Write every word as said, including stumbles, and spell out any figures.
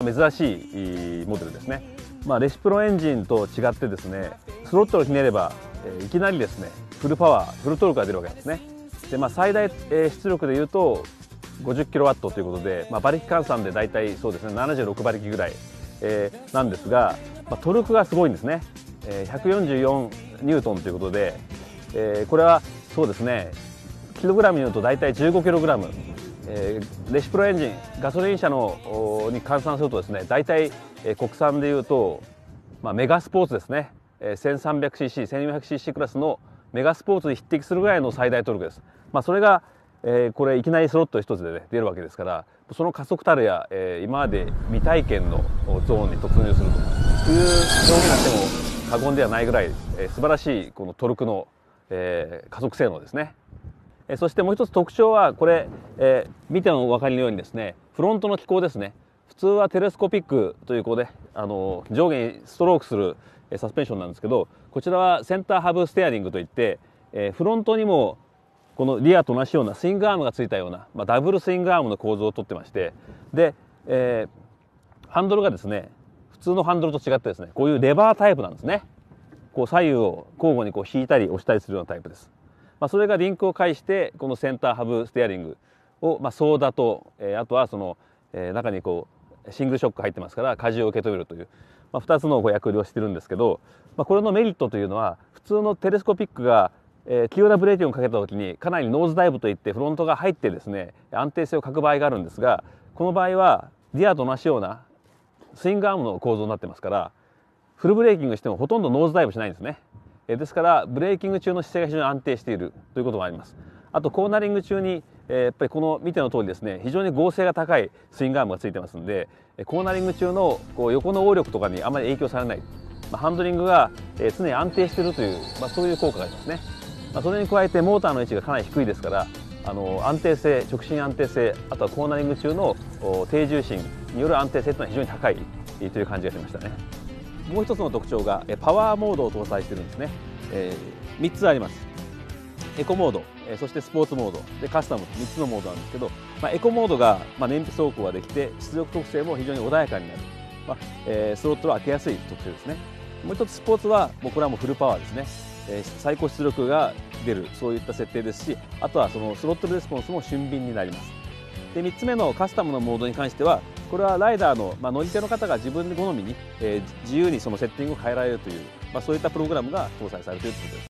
珍しいモデルですね。まあ、レシプロエンジンと違ってですね、スロットルをひねれば、えー、いきなりですねフルパワーフルトルクが出るわけですね。で、まあ、最大、えー、出力でいうとごじゅっキロワットということで、まあ、馬力換算でだいたいそうですねななじゅうろくばりきぐらい、えー、なんですが、まあ、トルクがすごいんですね。えー、ひゃくよんじゅうよんニュートンということで、えー、これはそうですねキログラムに言うとだいたいじゅうごキログラム、えー、レシプロエンジンガソリン車のに換算するとですねだいたい国産でいうと、まあ、メガスポーツですね せんさんびゃくシーシー、せんよんひゃくシーシー クラスのメガスポーツに匹敵するぐらいの最大トルクです。まあ、それが、えー、これいきなりスロット一つで、ね、出るわけですから、その加速たるや、えー、今まで未体験のゾーンに突入するという表現がしても過言ではないぐらい、えー、素晴らしいこのトルクの、えー、加速性能ですね。えー、そしてもう一つ特徴はこれ、えー、見てもお分かりのようにですねフロントの機構ですね。普通はテレスコピックというこうであの上下にストロークするサスペンションなんですけど、こちらはセンターハブステアリングといって、えー、フロントにもこのリアと同じようなスイングアームがついたような、まあ、ダブルスイングアームの構造をとってまして、で、えー、ハンドルがですね普通のハンドルと違ってですねこういうレバータイプなんですね。こう左右を交互にこう引いたり押したりするようなタイプです。まあ、それがリンクを介してこのセンターハブステアリングを、まあ、ソーダと、えー、あとはその、えー、中にこうシングルショック入ってますから荷重を受け止めるという、まあ、ふたつの役割をしてるんですけど、まあ、これのメリットというのは普通のテレスコピックが、えー、急なブレーキをかけた時にかなりノーズダイブといってフロントが入ってですね安定性を欠く場合があるんですが、この場合はリアと同じようなスイングアームの構造になってますからフルブレーキングしてもほとんどノーズダイブしないんですね。ですからブレーキング中の姿勢が非常に安定しているということもあります。あとコーナリング中に、えー、やっぱりこの見ての通りですね非常に剛性が高いスイングアームがついてますのでコーナリング中のこう横の応力とかにあまり影響されない、まあ、ハンドリングが、えー、常に安定しているという、まあ、そういう効果がありますね。まあ、それに加えてモーターの位置がかなり低いですからあの安定性直進安定性あとはコーナリング中の低重心による安定性というのは非常に高いという感じがしましたね。もう一つの特徴がパワーモードを搭載しているんですね。えー、みっつあります。エコモード、そしてスポーツモードでカスタムとみっつのモードなんですけど、まあ、エコモードが、まあ、燃費走行ができて出力特性も非常に穏やかになる、まあえー、スロットルを開けやすい特性ですね。もう一つスポーツはもうこれはもうフルパワーですね。えー、最高出力が出るそういった設定ですし、あとはそのスロットルレスポンスも俊敏になります。でみっつめのカスタムのモードに関してはこれはライダーの、まあ、乗り手の方が自分で好みに、えー、自由にそのセッティングを変えられるという、まあ、そういったプログラムが搭載されているということです。